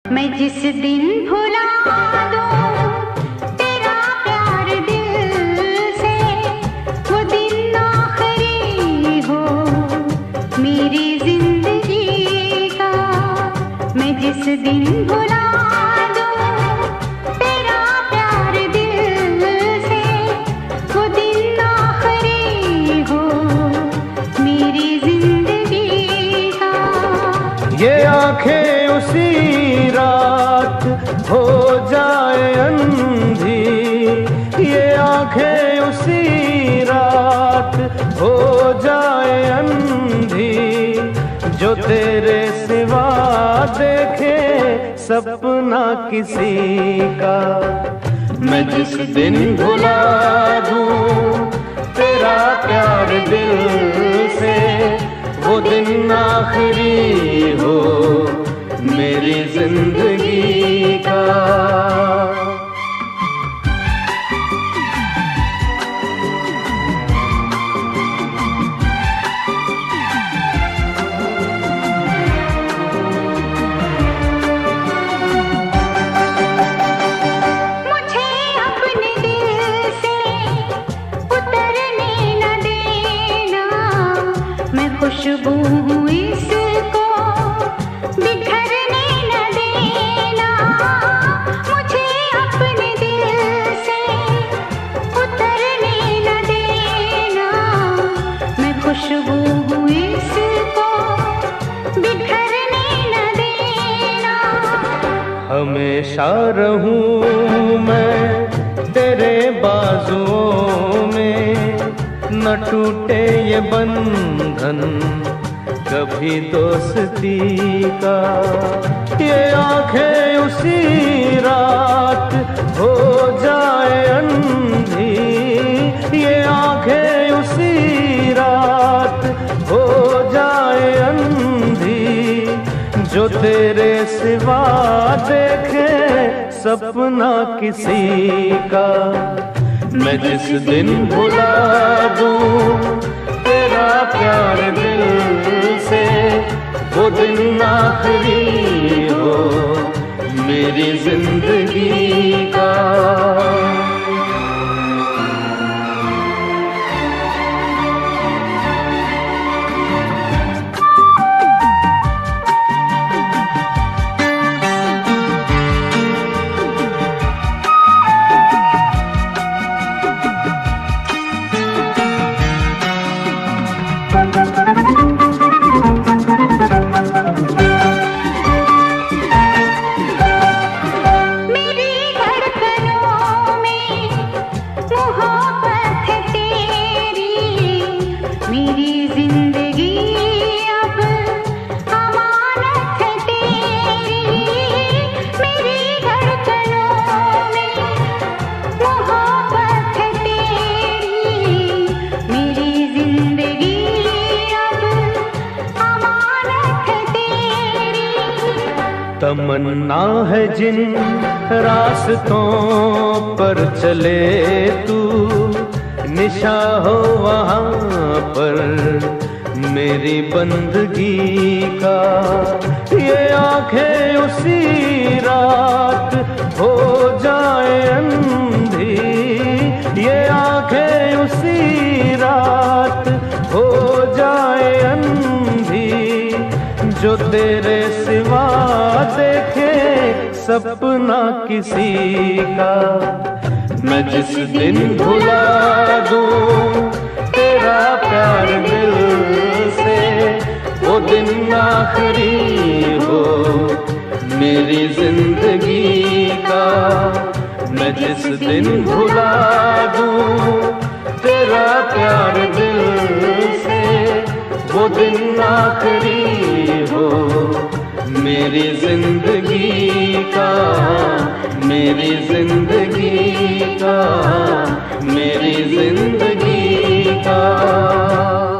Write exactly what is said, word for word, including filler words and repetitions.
मैं जिस दिन भुला दूं तेरा प्यार दिल से, वो दिन आखिरी हो मेरी जिंदगी का। मैं जिस दिन भुला दूं तेरा प्यार दिल से, वो दिन आखिरी हो मेरी जिंदगी का। ये आंखें उसी रात हो जाए अंधी, ये आंखें उसी रात हो जाए अंधी, जो तेरे सिवा देखे सपना किसी का। मैं जिस दिन भुला दूं तेरा प्यार दिल से, वो दिन आखिरी हो मेरी जिंदगी का। मुझे अपने दिल से उतरने न देना, मैं खुशबू हूँ इसको बिखरने न देना। मुझे अपने दिल से उतरने न देना, मैं खुशबू हूँ इसको बिखरने न देना। हमेशा रहूं मैं तेरे बाजुओं में, न टूटे ये बंधन कभी दोस्ती का। ये आंखें उसी रात हो जाए अंधी, ये आंखें उसी रात हो जाए अंधी, जो तेरे सिवा देखे सपना किसी का। मैं जिस दिन भुला दूं तेरा प्यार दिल से, वो दिन आखिरी हो मेरी जिंदगी का। तमन्ना है जिन रास्तों पर चले तू, निशा हो वहाँ पर मेरी बंदगी का। ये आंखें उसी रात हो जाए अंधी, ये आंखें उसी रात हो जाए अंधी, जो तेरे सिवा देखे सपना किसी का। मैं जिस दिन भुला दूं तेरा प्यार दिल से, वो दिन आखिरी हो मेरी जिंदगी का। मैं जिस दिन भुला दूं तेरा प्यार दिल से, वो दिन आखिरी हो मेरी जिंदगी का, मेरी जिंदगी का, मेरी जिंदगी का।